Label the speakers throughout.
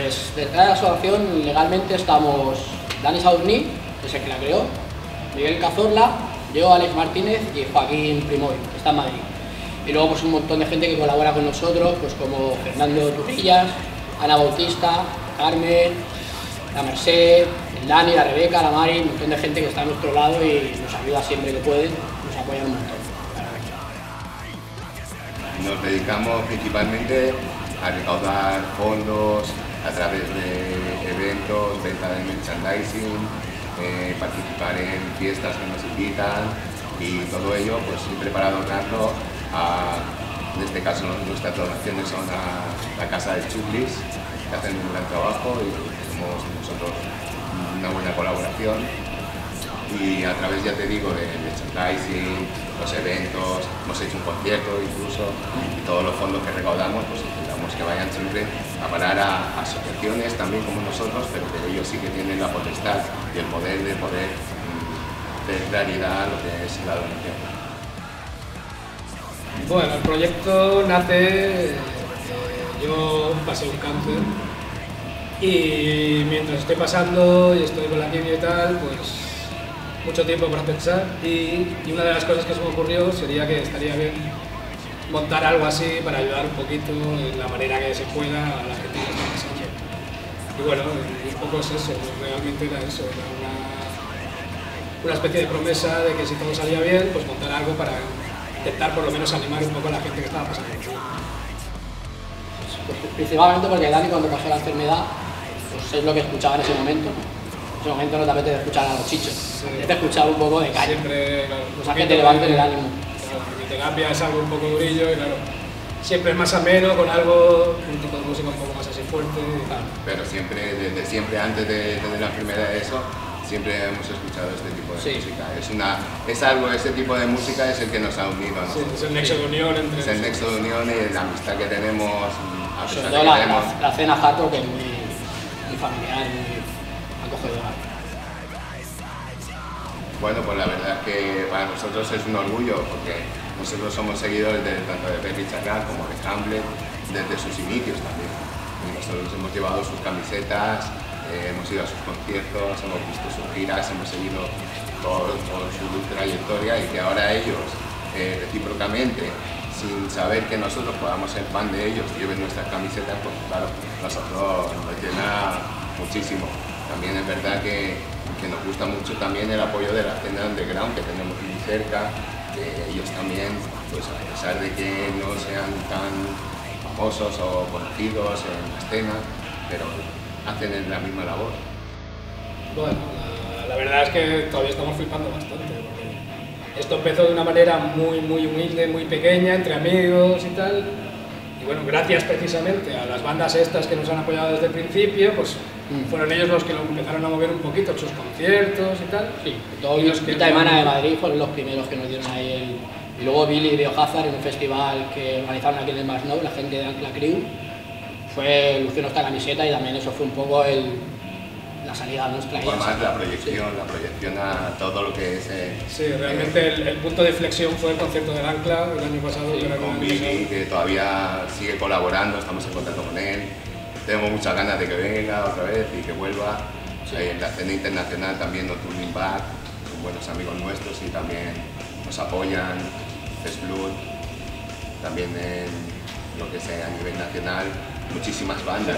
Speaker 1: Pues detrás de la asociación legalmente estamos Dani Saurní, que es el que la creó, Miguel Cazorla, yo, Alex Martínez y Joaquín Primoy, que está en Madrid. Y luego pues un montón de gente que colabora con nosotros, pues como Fernando Trujillas, Ana Bautista, Carmen, la Merced, el Dani, la Rebeca, la Mari, un montón de gente que está a nuestro lado y nos ayuda siempre que pueden, nos apoyan un montón.
Speaker 2: Nos dedicamos principalmente a recaudar fondos a través de eventos, venta de merchandising, participar en fiestas que nos invitan y todo ello pues siempre para donarlo en este caso nuestras donaciones son a la Casa del Chuplis, que hacen un gran trabajo y tenemos nosotros una buena colaboración. Y a través, ya te digo, de merchandising, los eventos, hemos hecho un concierto incluso, y todos los fondos que recaudamos pues intentamos que vayan siempre a parar a asociaciones también como nosotros, pero que ellos sí que tienen la potestad y el poder de poder hacer claridad a lo que es la donación.
Speaker 3: Bueno, el proyecto nace, yo pasé un cáncer y mientras estoy pasando y estoy con la quimio y tal, pues mucho tiempo para pensar y una de las cosas que se me ocurrió sería que estaría bien montar algo así para ayudar un poquito en la manera que se pueda a la gente que está más allá. Y bueno, un poco es eso, realmente era eso, era una especie de promesa de que si todo salía bien, pues montar algo para intentar por lo menos animar un poco a la gente que estaba pasando.
Speaker 1: Pues principalmente porque Dani cuando pasó la enfermedad, pues es lo que escuchaba en ese momento. En ese momento no te apetece escuchar a los chichos, te apetece escuchar un poco de calle.
Speaker 3: Siempre, claro,
Speaker 1: Cosas que te levanten el ánimo.
Speaker 3: Claro, mi terapia es algo un poco durillo y claro, siempre es más ameno con algo, un tipo de música un poco más así fuerte. Claro.
Speaker 2: Pero siempre, desde siempre, antes de la enfermedad de eso, siempre hemos escuchado este tipo de música. Ese tipo de música es el que nos ha unido, ¿no?
Speaker 3: Sí, es el nexo de unión entre...
Speaker 2: Es el nexo de unión y la amistad que tenemos, a pesar
Speaker 1: Sobre
Speaker 2: de
Speaker 1: todo
Speaker 2: que tenemos...
Speaker 1: la cena jato, que es muy familiar, muy acogedora.
Speaker 2: Bueno, pues la verdad es que para nosotros es un orgullo, porque nosotros somos seguidores tanto de Pepe Chacán como de Hamlet, desde sus inicios también. Y nosotros hemos llevado sus camisetas, hemos ido a sus conciertos, hemos visto sus giras, hemos seguido por su trayectoria y que ahora ellos, recíprocamente, sin saber que nosotros podamos ser fan de ellos, lleven nuestras camisetas, pues claro, nosotros nos llena muchísimo. También es verdad que nos gusta mucho también el apoyo de la escena underground que tenemos muy cerca, que ellos también, pues a pesar de que no sean tan famosos o conocidos en la escena, pero hacen la misma labor.
Speaker 3: Bueno, la verdad es que todavía estamos flipando bastante, porque esto empezó de una manera muy humilde, muy pequeña, entre amigos y tal, y bueno, gracias precisamente a las bandas estas que nos han apoyado desde el principio, pues fueron ellos los que lo empezaron a mover un poquito, sus conciertos y tal.
Speaker 1: Sí, todos los que Taimana de Madrid fueron los primeros que nos dieron ahí y luego Billy y Biohazard en un festival que organizaron aquí en el Masnou, la gente de Ancla Crew, fue lució nuestra camiseta y también eso fue un poco la salida nuestra.
Speaker 2: Fue más la proyección a todo lo que es...
Speaker 3: sí, realmente el punto de inflexión fue el concierto del Ancla el año pasado.
Speaker 2: Sí, con Billy, que todavía sigue colaborando, estamos en contacto con él. Tenemos muchas ganas de que venga otra vez y que vuelva. Sí. En la escena internacional también nos Turning Back, son buenos amigos nuestros y también nos apoyan. Blood, también en lo que sea a nivel nacional, muchísimas bandas.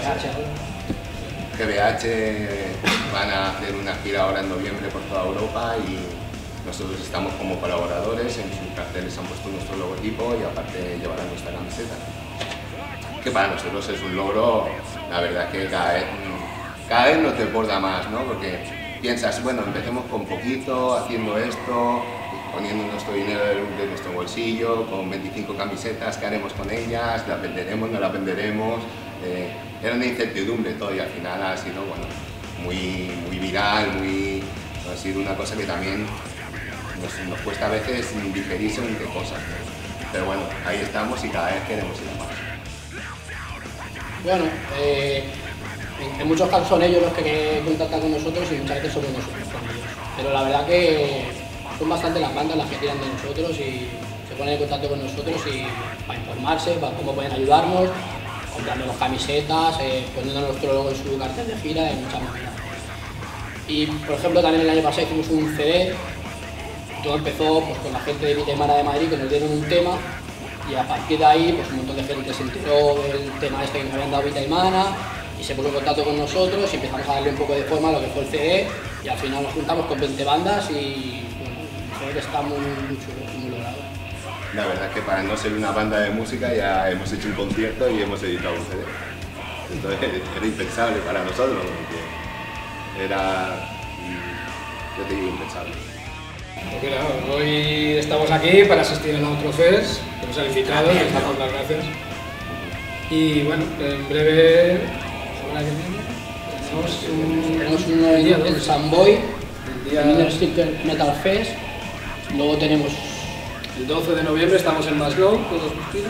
Speaker 2: GBH van a hacer una gira ahora en noviembre por toda Europa y nosotros estamos como colaboradores, en sus carteles han puesto nuestro logotipo y aparte llevarán nuestra camiseta. Que para nosotros es un logro, la verdad que cada vez nos desborda más, ¿no? Porque piensas, bueno, empecemos con poquito, haciendo esto, poniendo nuestro dinero de nuestro bolsillo, con 25 camisetas, ¿qué haremos con ellas? ¿Las venderemos? ¿No las venderemos? Era una incertidumbre todo y al final ha sido bueno, muy viral, ha sido una cosa que también nos cuesta a veces digerir según qué cosas, ¿no? Pero bueno, ahí estamos y cada vez queremos ir a más.
Speaker 1: Bueno, en muchos casos son ellos los que contactan con nosotros y muchas veces somos nosotros con ellos. Pero la verdad que son bastante las bandas las que tiran de nosotros y se ponen en contacto con nosotros y para informarse, para cómo pueden ayudarnos comprándonos camisetas, poniendo nuestro logo en su cartel de gira y muchas maneras. Y por ejemplo también el año pasado hicimos un CD, todo empezó pues, con la gente de Vita Aymara de Madrid que nos dieron un tema y a partir de ahí pues, un montón de gente se enteró del tema este que nos habían dado Vita Aymara y se puso en contacto con nosotros y empezamos a darle un poco de forma a lo que fue el CD y al final nos juntamos con 20 bandas y bueno, el CD está muy chulo, muy logrado.
Speaker 2: La verdad es que para no ser una banda de música ya hemos hecho un concierto y hemos editado un CD. Entonces era impensable para nosotros, porque era, yo te digo, impensable.
Speaker 3: Pues mira, hoy estamos aquí para asistir a la Outrofest, que nos han invitado, les damos las gracias. Y bueno, en breve, semana que viene,
Speaker 1: tenemos uno en Samboy, el Inner Circle Metal Fest, luego tenemos
Speaker 3: el 12 de noviembre estamos en Maslow, con los Guspira.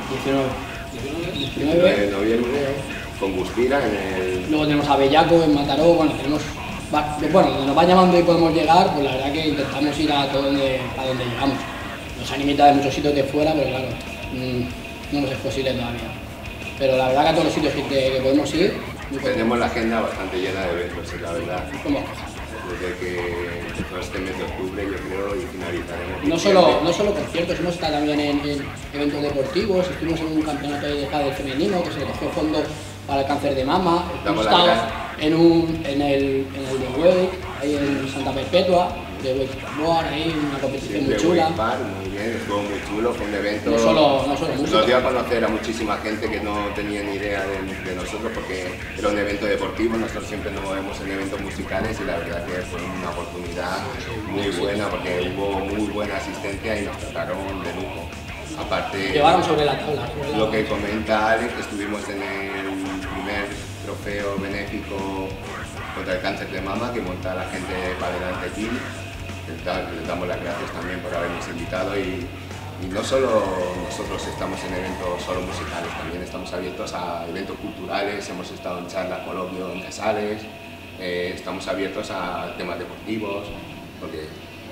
Speaker 2: 19 de noviembre con Guspira en el...
Speaker 1: Luego tenemos a Bellaco en Mataró, bueno, tenemos... Bueno, donde nos va llamando y podemos llegar, pues la verdad que intentamos ir a donde llegamos. Nos han invitado de muchos sitios de fuera, pero claro, no nos es posible todavía. Pero la verdad que a todos los sitios que podemos ir...
Speaker 2: Tenemos la agenda bastante llena de eventos, la verdad.
Speaker 1: ¿Cómo?
Speaker 2: Desde que empezó este mes de octubre, yo creo, y finalizaremos.
Speaker 1: No solo conciertos, hemos estado también en eventos deportivos, estuvimos en un campeonato de pádel femenino que se le cogió fondo para el cáncer de mama, hemos estado en el de Wake, ahí en Santa Perpetua, de Wakeboard, ahí una competición muy chula.
Speaker 2: Muy bien, estuvo muy chulo, fue un evento.
Speaker 1: No solo música.
Speaker 2: Nos dio a conocer a muchísima gente que no tenía ni idea de nosotros, porque era un evento deportivo, nosotros siempre nos movemos en eventos musicales y la verdad que fue una oportunidad muy buena porque hubo muy buena asistencia y nos trataron de lujo. Aparte,
Speaker 1: llevaron sobre la tabla.
Speaker 2: Lo que comenta Alex, que estuvimos en el primer trofeo benéfico contra el cáncer de mama que monta la gente para adelante aquí. Les damos las gracias también por habernos invitado y no solo nosotros estamos en eventos solo musicales, también estamos abiertos a eventos culturales, hemos estado en charlas, coloquios en Casales, estamos abiertos a temas deportivos, porque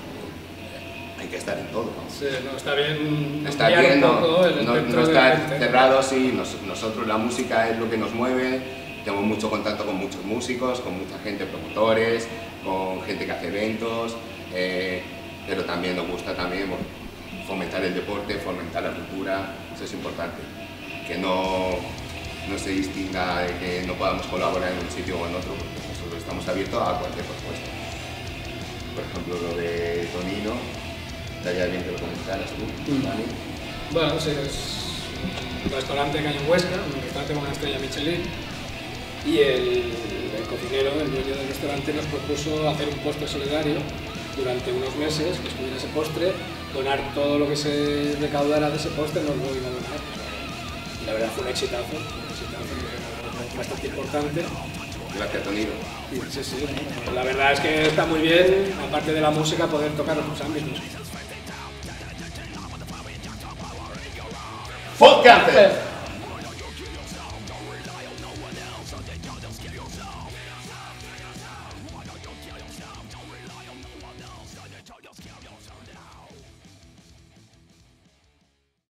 Speaker 2: hay que estar en todo, ¿no?
Speaker 3: Sí, no, está bien,
Speaker 2: no estar cerrados y nosotros la música es lo que nos mueve, tenemos mucho contacto con muchos músicos, con mucha gente, promotores, con gente que hace eventos, pero también nos gusta fomentar el deporte, fomentar la cultura, eso es importante, que no se distinga de que no podamos colaborar en un sitio o en otro, porque nosotros estamos abiertos a cualquier propuesta. Por ejemplo, lo de Tonino, estaría bien que lo comentaras tú, Dani.
Speaker 3: Bueno, sí, es un restaurante que hay en Huesca, un restaurante con una estrella Michelin, y el cocinero, el dueño del restaurante, nos propuso hacer un postre solidario durante unos meses, que estuviera ese postre, donar todo lo que se recaudara de ese postre, nos lo iba a donar. Y la verdad fue un exitazo bastante importante.
Speaker 2: Gracias, Tonino.
Speaker 3: Sí, sí, la verdad es que está muy bien, aparte de la música, poder tocar otros ámbitos.
Speaker 2: ¡Fuck Cáncer!